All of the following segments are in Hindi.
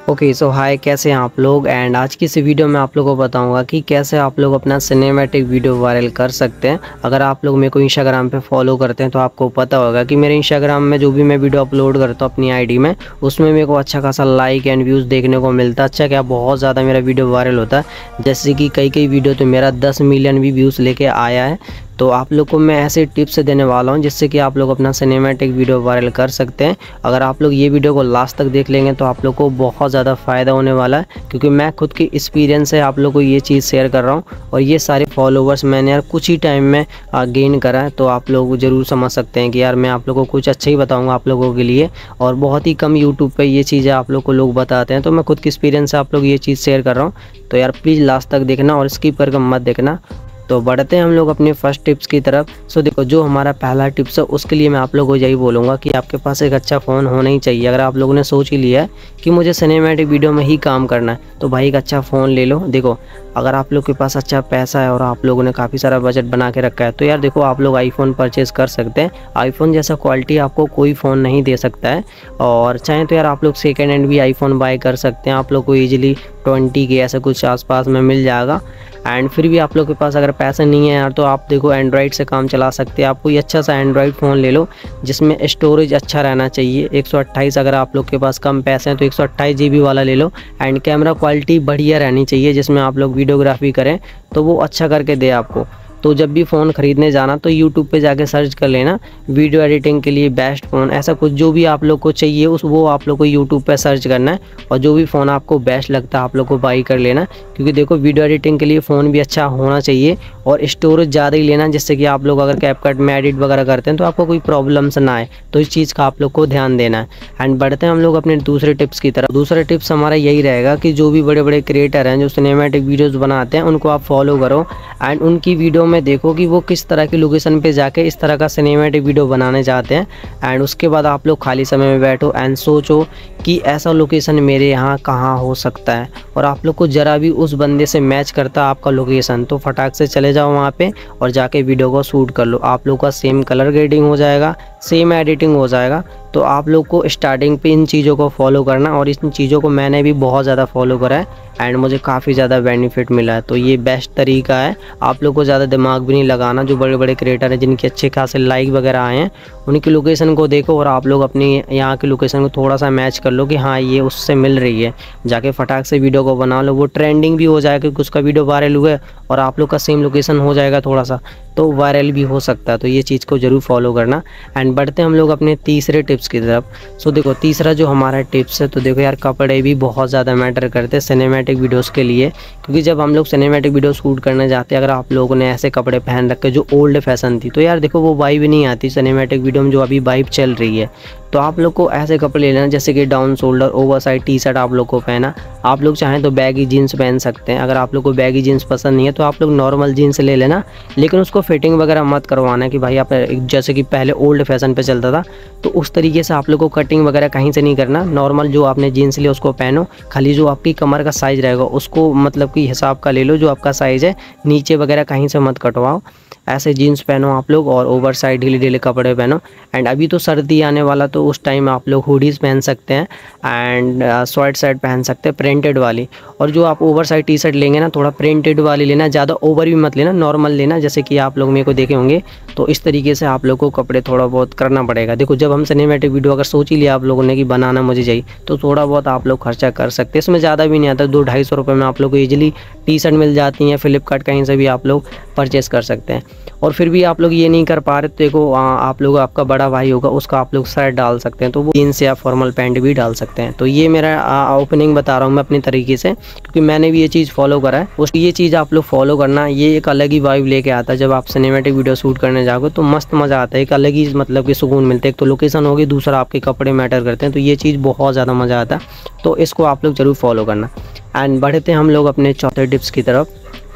ओके सो हाय, कैसे हैं आप लोग। एंड आज की इस वीडियो में आप लोगों को बताऊंगा कि कैसे आप लोग अपना सिनेमैटिक वीडियो वायरल कर सकते हैं। अगर आप लोग मेरे को इंस्टाग्राम पे फॉलो करते हैं तो आपको पता होगा कि मेरे इंस्टाग्राम में जो भी मैं वीडियो अपलोड करता हूँ अपनी आईडी में, उसमें मेरे को अच्छा खासा लाइक एंड व्यूज़ देखने को मिलता है। अच्छा क्या, बहुत ज़्यादा मेरा वीडियो वायरल होता है। जैसे कि कई वीडियो तो मेरा 10 मिलियन भी व्यूज़ लेके आया है। तो आप लोग को मैं ऐसे टिप्स देने वाला हूं जिससे कि आप लोग अपना सिनेमैटिक वीडियो वायरल कर सकते हैं। अगर आप लोग ये वीडियो को लास्ट तक देख लेंगे तो आप लोग को बहुत ज़्यादा फ़ायदा होने वाला है, क्योंकि मैं खुद की एक्सपीरियंस से आप लोग को ये चीज़ शेयर कर रहा हूँ। और ये सारे फॉलोवर्स मैंने यार कुछ ही टाइम में गेन करा है। तो आप लोग ज़रूर समझ सकते हैं कि यार मैं आप लोग को कुछ अच्छा ही बताऊँगा आप लोगों के लिए। और बहुत ही कम यूट्यूब पर ये चीज़ें आप लोग को लोग बताते हैं, तो मैं खुद की एक्सपीरियंस से आप लोग ये चीज़ शेयर कर रहा हूँ। तो यार प्लीज़ लास्ट तक देखना और स्किप करके मत देखना। तो बढ़ते हैं हम लोग अपने फर्स्ट टिप्स की तरफ। सो देखो, जो हमारा पहला टिप्स है उसके लिए मैं आप लोगों को यही बोलूँगा कि आपके पास एक अच्छा फ़ोन होना ही चाहिए। अगर आप लोगों ने सोच ही लिया है कि मुझे सिनेमैटिक वीडियो में ही काम करना है, तो भाई एक अच्छा फ़ोन ले लो। देखो, अगर आप लोग के पास अच्छा पैसा है और आप लोगों ने काफ़ी सारा बजट बना के रखा है, तो यार देखो आप लोग आईफोन परचेज़ कर सकते हैं। आईफोन जैसा क्वालिटी आपको कोई फ़ोन नहीं दे सकता है। और चाहें तो यार आप लोग सेकेंड हैंड भी आईफोन बाय कर सकते हैं। आप लोग को ईजिली 20 के ऐसा कुछ आसपास में मिल जाएगा। एंड फिर भी आप लोग के पास अगर पैसा नहीं है यार, तो आप देखो एंड्रॉयड से काम चला सकते हैं। आप कोई अच्छा सा एंड्रॉयड फ़ोन ले लो जिसमें स्टोरेज अच्छा रहना चाहिए। 128, अगर आप लोग के पास कम पैसे हैं तो 128 GB वाला ले लो। एंड कैमरा क्वालिटी बढ़िया रहनी चाहिए, जिसमें आप लोग वीडियोग्राफी करें तो वो अच्छा करके दे आपको। तो जब भी फ़ोन ख़रीदने जाना तो यूट्यूब पे जाके सर्च कर लेना वीडियो एडिटिंग के लिए बेस्ट फ़ोन, ऐसा कुछ जो भी आप लोग को चाहिए वो आप लोग को यूट्यूब पे सर्च करना है। और जो भी फ़ोन आपको बेस्ट लगता है आप लोग को बाई कर लेना, क्योंकि देखो वीडियो एडिटिंग के लिए फ़ोन भी अच्छा होना चाहिए और स्टोरेज ज़्यादा ही लेना, जिससे कि आप लोग अगर कैपकट में एडिट वगैरह करते हैं तो आपको कोई प्रॉब्लम्स ना आए। तो इस चीज़ का आप लोग को ध्यान देना है। एंड बढ़ते हैं हम लोग अपने दूसरे टिप्स की तरफ। दूसरा टिप्स हमारा यही रहेगा कि जो भी बड़े बड़े क्रिएटर हैं जो सिनेमैटिक वीडियोज़ बनाते हैं उनको आप फॉलो करो। एंड उनकी वीडियो में देखो कि वो किस तरह की लोकेशन पे जाके इस तरह का सिनेमैटिक वीडियो बनाने चाहते हैं। एंड उसके बाद आप लोग खाली समय में बैठो एंड सोचो कि ऐसा लोकेशन मेरे यहाँ कहाँ हो सकता है, और आप लोग को ज़रा भी उस बंदे से मैच करता आपका लोकेशन, तो फटाक से चले जाओ वहाँ पे और जाके वीडियो को शूट कर लो। आप लोग का सेम कलर ग्रेडिंग हो जाएगा, सेम एडिटिंग हो जाएगा। तो आप लोग को स्टार्टिंग पे इन चीज़ों को फॉलो करना, और इन चीज़ों को मैंने भी बहुत ज़्यादा फॉलो करा है एंड मुझे काफ़ी ज़्यादा बेनिफिट मिला है। तो ये बेस्ट तरीका है। आप लोग को ज़्यादा दिमाग भी नहीं लगाना। जो बड़े बड़े क्रिएटर हैं जिनके अच्छे खासे लाइक वगैरह आए हैं, उनकी लोकेशन को देखो और आप लोग अपनी यहाँ की लोकेशन को थोड़ा सा मैच कर लो कि हाँ ये उससे मिल रही है। जाके फटाक से वीडियो को बना लो, वो ट्रेंडिंग भी हो जाएगा क्योंकि उसका वीडियो वायरल हुआ है और आप लोग का सेम लोकेशन हो जाएगा थोड़ा सा, तो वायरल भी हो सकता है। तो ये चीज़ को ज़रूर फॉलो करना। एंड बढ़ते हैं हम लोग अपने तीसरे टिप्स की तरफ। सो देखो, तीसरा जो हमारा टिप्स है, तो देखो यार कपड़े भी बहुत ज़्यादा मैटर करते हैं सिनेमैटिक वीडियोस के लिए। क्योंकि जब हम लोग सिनेमैटिक वीडियो शूट करने जाते हैं, अगर आप लोगों ने ऐसे कपड़े पहन रखे जो ओल्ड फैशन थी, तो यार देखो वो वाइब नहीं आती सिनेमैटिक वीडियो में जो अभी वाइब चल रही है। तो आप लोग को ऐसे कपड़े ले लेना जैसे कि down shoulder oversize T shirt आप लोग को पहना। आप लोग चाहें तो बैगी जीन्स पहन सकते हैं। अगर आप लोग को बैगी जीन्स पसंद नहीं है तो आप लोग नॉर्मल जीन्स ले लेना, लेकिन उसको फिटिंग वगैरह मत करवाना कि भाई आप जैसे कि पहले ओल्ड फैशन पे चलता था तो उस तरीके से आप लोग को कटिंग वगैरह कहीं से नहीं करना। नॉर्मल जो आपने जीन्स लिया उसको पहनो, खाली जो आपकी कमर का साइज़ रहेगा उसको मतलब कि हिसाब का ले लो जो आपका साइज़ है, नीचे वगैरह कहीं से मत कटवाओ। ऐसे जीन्स पहनो आप लोग और ओवर साइड ढीले ढीले कपड़े पहनो। एंड अभी तो सर्दी आने वाला, तो उस टाइम आप लोग हुडीज़ पहन सकते हैं एंड शॉर्ट शर्ट पहन सकते हैं प्रिंटेड वाली। और जो आप ओवर साइड टी शर्ट लेंगे ना, थोड़ा प्रिंटेड वाली लेना, ज़्यादा ओवर भी मत लेना, नॉर्मल लेना जैसे कि आप लोग मेरे को देखे होंगे। तो इस तरीके से आप लोग को कपड़े थोड़ा बहुत करना पड़ेगा। देखो, जब हम सिनेमैटिक वीडियो अगर सोच ही लिया आप लोगों ने कि बनाना मुझे चाहिए, तो थोड़ा बहुत आप लोग खर्चा कर सकते हैं। इसमें ज़्यादा भी नहीं आता, 200-250 रुपये में आप लोग को ईजिली टी शर्ट मिल जाती हैं। फ्लिपकार्ट कहीं से भी आप लोग परचेस कर सकते हैं। और फिर भी आप लोग ये नहीं कर पा रहे तो देखो, आप लोग आपका बड़ा भाई होगा उसका आप लोग शर्ट डाल सकते हैं, तो वो जीन्स या फॉर्मल पैंट भी डाल सकते हैं। तो ये मेरा ओपनिंग बता रहा हूँ मैं अपनी तरीके से, क्योंकि मैंने भी ये चीज़ फॉलो करा है। उस ये चीज़ आप लोग फॉलो करना, ये एक अलग ही वाइब लेके आता है। जब आप सिनेमैटिक वीडियो शूट करने जाओगे तो मस्त मज़ा आता है, एक अलग ही मतलब कि सुकून मिलता है। एक तो लोकेशन होगी, दूसरा आपके कपड़े मैटर करते हैं, तो ये चीज़ बहुत ज़्यादा मज़ा आता है। तो इसको आप लोग ज़रूर फॉलो करना। एंड बढ़ते हैं हम लोग अपने चौथे टिप्स की तरफ।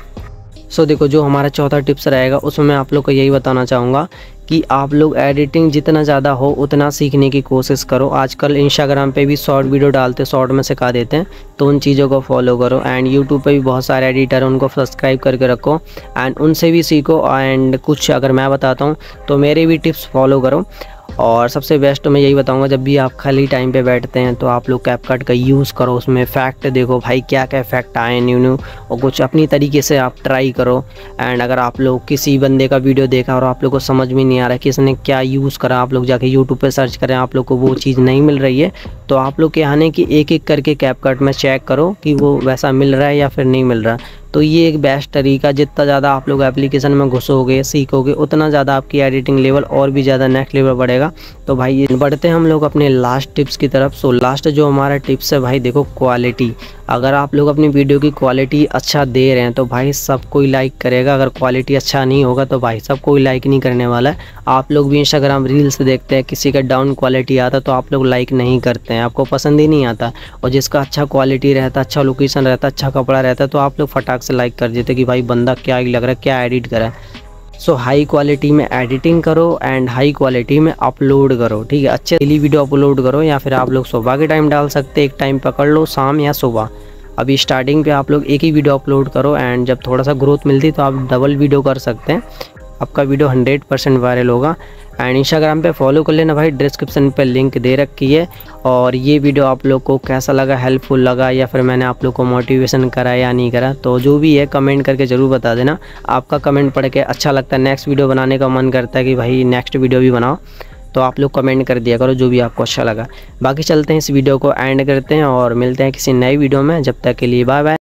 सो देखो, जो हमारा चौथा टिप्स रहेगा उसमें मैं आप लोग को यही बताना चाहूँगा कि आप लोग एडिटिंग जितना ज़्यादा हो उतना सीखने की कोशिश करो। आजकल इंस्टाग्राम पे भी शॉर्ट वीडियो डालते, शॉर्ट में सिखा देते हैं, तो उन चीज़ों को फॉलो करो। एंड यूट्यूब पे भी बहुत सारे एडिटर हैं, उनको सब्सक्राइब करके रखो एंड उनसे भी सीखो। एंड कुछ अगर मैं बताता हूँ तो मेरे भी टिप्स फॉलो करो। और सबसे बेस्ट मैं यही बताऊंगा, जब भी आप खाली टाइम पे बैठते हैं तो आप लोग कैपकट का यूज़ करो, उसमें इफेक्ट देखो भाई क्या क्या इफेक्ट आए न्यू और कुछ अपनी तरीके से आप ट्राई करो। एंड अगर आप लोग किसी बंदे का वीडियो देखा और आप लोग को समझ में नहीं आ रहा है कि इसने क्या यूज़ करा, आप लोग जाके यूट्यूब पे सर्च करें, आप लोग को वो चीज़ नहीं मिल रही है, तो आप लोग क्या है कि एक एक करके कैपकट में चेक करो कि वो वैसा मिल रहा है या फिर नहीं मिल रहा। तो ये एक बेस्ट तरीका, जितना ज़्यादा आप लोग एप्लीकेशन में घुसोगे सीखोगे उतना ज़्यादा आपकी एडिटिंग लेवल और भी ज़्यादा नेक्स्ट लेवल बढ़ेगा। तो भाई ये बढ़ते हैं हम लोग अपने लास्ट टिप्स की तरफ। सो लास्ट जो हमारा टिप्स है भाई देखो, क्वालिटी। अगर आप लोग अपनी वीडियो की क्वालिटी अच्छा दे रहे हैं तो भाई सब कोई लाइक करेगा, अगर क्वालिटी अच्छा नहीं होगा तो भाई सब कोई लाइक नहीं करने वाला है। आप लोग भी इंस्टाग्राम रील्स देखते हैं, किसी का डाउन क्वालिटी आता तो आप लोग लाइक नहीं करते हैं, आपको पसंद ही नहीं आता। और जिसका अच्छा क्वालिटी रहता, अच्छा लोकेशन रहता, अच्छा कपड़ा रहता तो आप लोग फटाक से लाइक कर देते कि भाई बंदा क्या लग रहा है, क्या एडिट करा है। सो हाई क्वालिटी में एडिटिंग करो एंड हाई क्वालिटी में अपलोड करो, ठीक है। अच्छे डेली वीडियो अपलोड करो, या फिर आप लोग सुबह के टाइम डाल सकते हैं, एक टाइम पकड़ लो शाम या सुबह। अभी स्टार्टिंग पे आप लोग एक ही वीडियो अपलोड करो एंड जब थोड़ा सा ग्रोथ मिलती तो आप डबल वीडियो कर सकते हैं, आपका वीडियो 100% वायरल होगा। एंड इंस्टाग्राम पे फॉलो कर लेना भाई, डिस्क्रिप्शन पे लिंक दे रखी है। और ये वीडियो आप लोग को कैसा लगा, हेल्पफुल लगा या फिर मैंने आप लोग को मोटिवेशन करा या नहीं करा, तो जो भी है कमेंट करके ज़रूर बता देना। आपका कमेंट पढ़ के अच्छा लगता है, नेक्स्ट वीडियो बनाने का मन करता है कि भाई नेक्स्ट वीडियो भी बनाओ, तो आप लोग कमेंट कर दिया करो जो भी आपको अच्छा लगा। बाकी चलते हैं इस वीडियो को एंड करते हैं और मिलते हैं किसी नई वीडियो में, जब तक के लिए बाय बाय।